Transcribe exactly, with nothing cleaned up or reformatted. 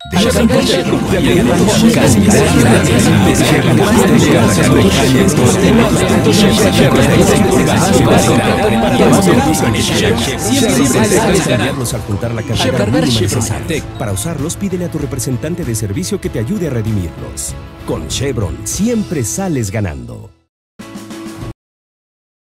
Al juntar la cantidad mínima necesaria. Para usarlos, pídele a tu representante de servicio que te ayude a redimirlos. Con Chevron, siempre sales ganando.